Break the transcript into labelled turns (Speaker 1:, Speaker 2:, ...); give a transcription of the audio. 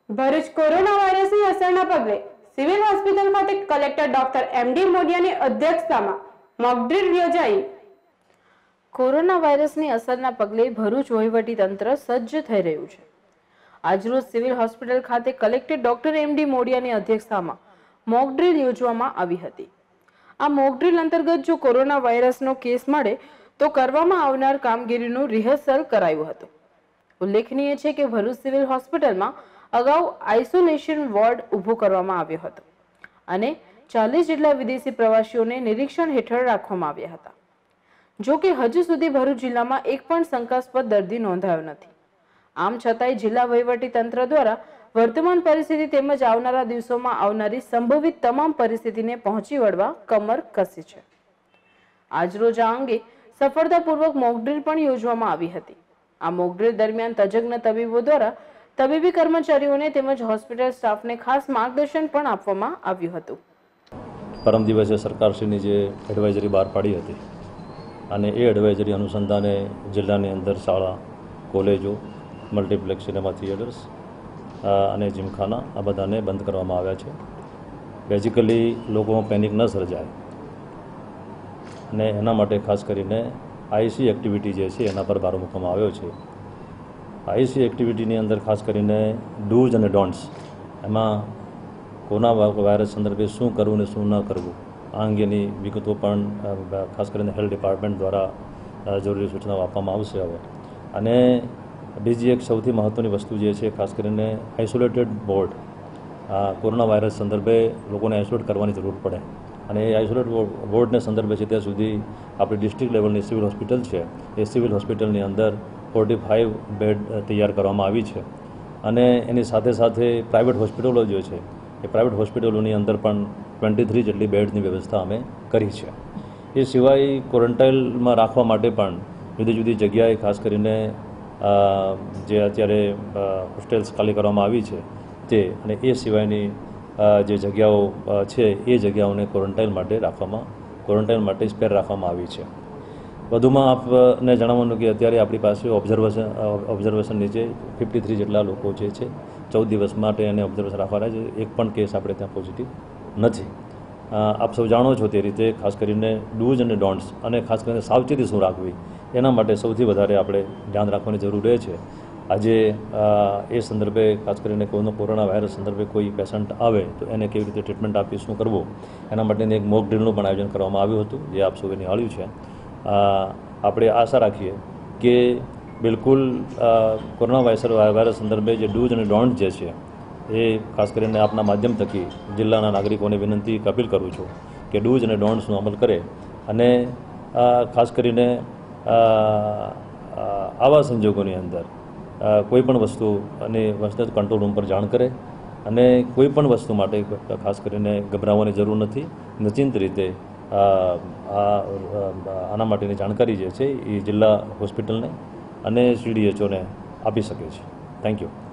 Speaker 1: Bharuch corona વાયરસની અસરના પગલે સિવિલ હોસ્પિટલ ખાતે કલેક્ટર ડોક્ટર એમડી મોડિયાની અધ્યક્ષતામાં મોકડ્રીલ યોજાઈ।
Speaker 2: કોરોના વાયરસની અસરના પગલે ભરૂચ વહીવટીતંત્ર સજ્જ થઈ રહ્યું છે। આજરોજ સિવિલ હોસ્પિટલ ખાતે કલેક્ટર ડોક્ટર એમડી મોડિયાની અધ્યક્ષતામાં મોકડ્રીલ યોજવામાં આવી હતી। આ મોકડ્રીલ અંતર્ગત જો કોરોના વાયરસનો કેસ મળે તો કરવામાં આવનાર કામગીરીનું રિહર્સલ કરાયું હતું। ઉલ્લેખનીય છે કે ભરૂચ સિવિલ હોસ્પિટલમાં અગાઉ આઇસોલેશન વોર્ડ ઊભો કરવામાં આવ્યો હતો અને 40 જેટલા વિદેશી પ્રવાસીઓને નિરીક્ષણ હેઠળ રાખવામાં આવ્યા હતા। જો કે હજુ સુધી ભરૂચ જિલ્લામાં એક પણ શંકાસ્પદ દર્દી નોંધાયો નથી। આમ છતાંય જિલ્લા વહીવટી તંત્ર દ્વારા વર્તમાન પરિસ્થિતિ તેમજ આવનારા દિવસોમાં આવનારી સંભવિત તમામ પરિસ્થિતિને પહોંચી વળવા કમર કસી છે। આજરોજ આ અંગે સફળતાપૂર્વક મોકડ્રીલ પણ યોજવામાં આવી હતી। આ મોકડ્રીલ દરમિયાન તજજ્ઞ તબીબો દ્વારા તબીબી કર્મચારીઓને તેમજ હોસ્પિટલ સ્ટાફને ખાસ માર્ગદર્શન પણ આપવામાં આવ્યું હતું।
Speaker 3: પરમ દિવસે સરકારશ્રીની જે એડવાઇઝરી બહાર પાડી હતી અને એ એડવાઇઝરી અનુસંધાને જિલ્લાની અંદર શાળા, કોલેજો, મલ્ટીપ્લેક્સ સિનેમા થિયેટર્સ અને જીમખાના આ બધાને બંધ કરવામાં આવ્યા છે। બેઝિકલી લોકોમાં પેનિક ન સર્જાય અને એના માટે ખાસ કરીને આઈસી એક્ટિવિટી જે છે એના પર ભાર મૂકવામાં આવ્યો છે। આઈસી એક્ટિવિટીની અંદર ખાસ કરીને ડૂઝ અને ડોન્ટ્સ, એમાં કોરોના વાયરસ સંદર્ભે શું કરવું ને શું ન કરવું આ અંગેની વિગતો પણ ખાસ કરીને હેલ્થ ડિપાર્ટમેન્ટ દ્વારા જરૂરી સૂચનાઓ આપવામાં આવશે હવે। અને બીજી એક સૌથી મહત્ત્વની વસ્તુ જે છે ખાસ કરીને આઇસોલેટેડ વોર્ડ, કોરોના વાયરસ સંદર્ભે લોકોને આઇસોલેટ કરવાની જરૂર પડે અને એ આઇસોલેટ વોર્ડને સંદર્ભે છે ત્યાં સુધી આપણી ડિસ્ટ્રિક્ટ લેવલની સિવિલ હોસ્પિટલ છે એ સિવિલ હોસ્પિટલની અંદર 45 બેડ તૈયાર કરવામાં આવી છે અને એની સાથે સાથે પ્રાઇવેટ હોસ્પિટલો જે છે એ પ્રાઇવેટ હોસ્પિટલોની અંદર પણ 23 જેટલી બેડની વ્યવસ્થા અમે કરી છે। એ સિવાય ક્વોરન્ટાઇનમાં રાખવા માટે પણ જુદી જુદી જગ્યાએ ખાસ કરીને જે અત્યારે હોસ્ટેલ્સ ખાલી કરવામાં આવી છે તે અને એ સિવાયની જે જગ્યાઓ છે એ જગ્યાઓને ક્વોરન્ટાઇન માટે સ્પેર રાખવામાં આવી છે। વધુમાં આપને જણાવવાનું કે અત્યારે આપણી પાસે ઓબ્ઝર્વેશન નીચે 53 જેટલા લોકો જે છે 14 દિવસ માટે એને ઓબ્ઝર્વેશન રાખવાના છે। એક પણ કેસ આપણે ત્યાં પોઝિટિવ નથી। આપ સૌ જાણો છો તે રીતે ખાસ કરીને ડૂઝ અને ડોન્ટ્સ અને ખાસ કરીને સાવચેતી શું રાખવી એના માટે સૌથી વધારે આપણે ધ્યાન રાખવાની જરૂર રહે છે। આજે એ સંદર્ભે ખાસ કરીને કોરોના વાયરસ સંદર્ભે કોઈ પેશન્ટ આવે તો એને કેવી રીતે ટ્રીટમેન્ટ આપી, શું કરવું એના માટેની એક મોક ડ્રીલનું પણ આયોજન કરવામાં આવ્યું હતું જે આપ સૌએ નિહાળ્યું છે। આપણે આશા રાખીએ કે બિલકુલ કોરોના વાયરસ સંદર્ભે જે ડૂઝ અને ડોન્ટ જે છે એ ખાસ કરીને આપના માધ્યમ થકી જિલ્લાના નાગરિકોને વિનંતી અપીલ કરું છું કે ડૂઝ અને ડોન્ટ્સનો અમલ કરે અને ખાસ કરીને આવા સંજોગોની અંદર કોઈ પણ વસ્તુની કંટ્રોલ રૂમ પર જાણ કરે અને કોઈ પણ વસ્તુ માટે ખાસ કરીને ગભરાવાની જરૂર નથી। નિશ્ચિંત રીતે આના માટેની જાણકારી જે છે એ જિલ્લા હોસ્પિટલને અને CDHOને આપી શકે છે। Thank you.